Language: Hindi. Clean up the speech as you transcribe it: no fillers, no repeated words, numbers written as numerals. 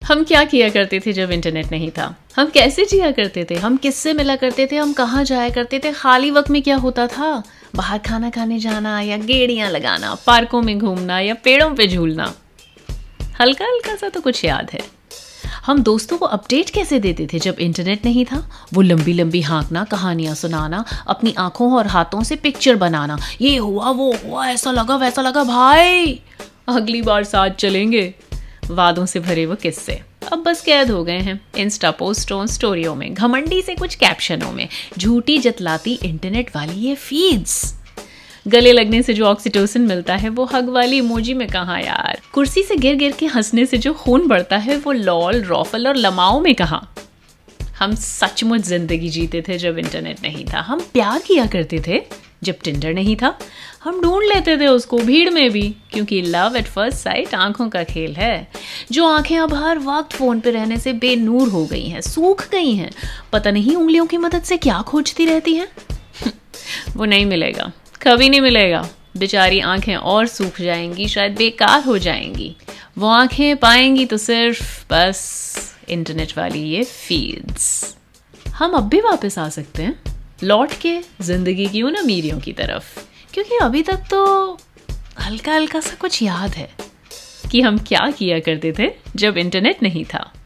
हम क्या किया करते थे जब इंटरनेट नहीं था? हम कैसे जिया करते थे? हम किससे मिला करते थे? हम कहाँ जाया करते थे? खाली वक्त में क्या होता था? बाहर खाना खाने जाना या गेड़ियाँ लगाना, पार्कों में घूमना या पेड़ों पे झूलना। हल्का हल्का सा तो कुछ याद है। हम दोस्तों को अपडेट कैसे देते थे जब इंटरनेट नहीं था? वो लंबी लंबी हाँकना, कहानियां सुनाना, अपनी आंखों और हाथों से पिक्चर बनाना, ये हुआ वो हुआ, ऐसा लगा वैसा लगा भाई, अगली बार साथ चलेंगे। वादों से भरे वो किस्से अब बस कैद हो गए हैं इंस्टा पोस्टों, स्टोरियों में, घमंडी से कुछ कैप्शनों में, झूठी जतलाती इंटरनेट वाली ये फीड्स। गले लगने से जो ऑक्सीटोसिन मिलता है वो हग वाली इमोजी में कहाँ यार? कुर्सी से गिर गिर के हंसने से जो खून बढ़ता है वो लॉल, रॉफल और लमाओं में कहाँ? हम सचमुच जिंदगी जीते थे जब इंटरनेट नहीं था। हम प्यार किया करते थे जब टिंडर नहीं था। हम ढूंढ लेते थे उसको भीड़ में भी, क्योंकि लव एट फर्स्ट साइट आंखों का खेल है। जो आंखें अब हर वक्त फोन पे रहने से बेनूर हो गई हैं, सूख गई हैं, पता नहीं उंगलियों की मदद से क्या खोजती रहती हैं। वो नहीं मिलेगा, कभी नहीं मिलेगा। बेचारी आंखें और सूख जाएंगी, शायद बेकार हो जाएंगी। वो आंखें पाएंगी तो सिर्फ बस इंटरनेट वाली ये फीड्स। हम अब भी वापस आ सकते हैं लौट के जिंदगी की उन अमीरियों की तरफ, क्योंकि अभी तक तो हल्का हल्का सा कुछ याद है कि हम क्या किया करते थे जब इंटरनेट नहीं था।